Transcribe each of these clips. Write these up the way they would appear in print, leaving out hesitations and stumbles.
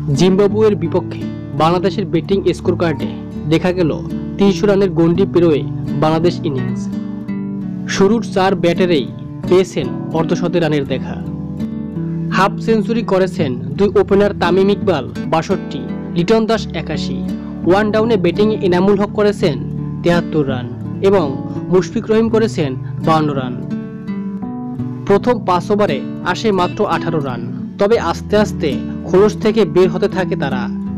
জিম্বাবুয়ের বিপক্ষে বাংলাদেশের ব্যাটিং স্কোর কার্ডে দেখা গেল ৩০০ রানের গন্ডি পেরোয় বাংলাদেশ ইনিংস। শুরুর ৪ ব্যাটারেই পেয়েছেন অর্ধশত রানের দেখা। হাফ সেঞ্চুরি করেছেন ২ ওপেনার তামিম ইকবাল ৬২, লিটন দাস ৮১। ওয়ান ডাউনে ব্যাটিংয়ে এনামুল হক করেছেন ৭৩ রান এবং মুশফিক রহিম করেছেন ৫২ রান। প্রথম ৫ ওভারে আসে মাত্র ১৮ রান, তবে আস্তে আস্তে খোলস থেকে বের হতে থাকে তারা।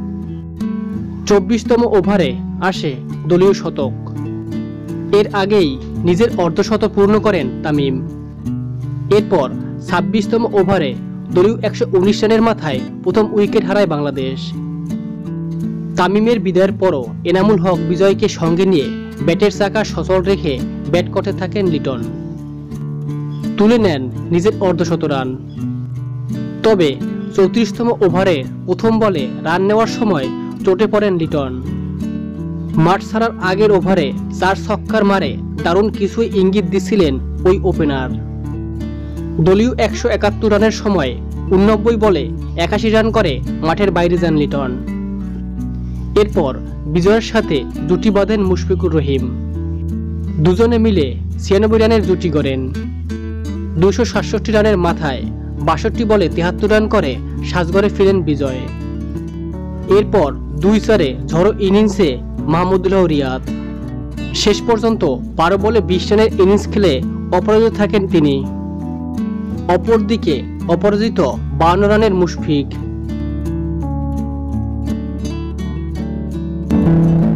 ২৪তম ওভারে আসে দলীয় শতক। এর আগেই নিজের অর্ধশত পূর্ণ করেন তামিম। এরপর ২৬তম ওভারে দলীয় ১১৯ রানের মাথায় প্রথম উইকেট হারায় বাংলাদেশ। তামিমের বিদায়ের পরও এনামুল হক বিজয়কে সঙ্গে নিয়ে ব্যাটের চাকা সচল রেখে ব্যাট করতে থাকেন লিটন। তুলে নেন নিজের অর্ধশত রান। তবে ৩৪তম ওভারে প্রথম বলে রান নেওয়ার সময় চোটে পড়েন লিটন। মাঠ ছাড়ার আগের ওভারে ৪ ছক্কার মারে দারুণ কিছুই ইঙ্গিত দিছিলেন ওই ওপেনার। দলীয় ১৭১ রানের সময় ৮৯ বলে ৮১ রান করে মাঠের বাইরে যান লিটন। এরপর বিজয়ের সাথে জুটি বাঁধেন মুশফিকুর রহিম। দুজনে মিলে ৯৬ রানের জুটি গড়েন। ২৬৭ রানের মাথায় ৬২ বলে ৭৩ রান করে সাজঘরে ফিরেন বিজয়। এরপর ২-৪ ঝড়ো ইনিংসে মাহমুদুল্লাহ রিয়াদ। শেষ পর্যন্ত ১২ বলে ২০ রানের ইনিংস খেলে অপরাজিত থাকেন তিনি। অপরদিকে অপরাজিত ৫২ রানের মুশফিক।